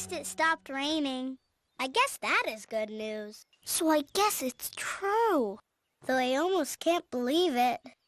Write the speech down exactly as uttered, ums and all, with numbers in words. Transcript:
least it stopped raining. I guess that is good news. So I guess it's true. Though I almost can't believe it.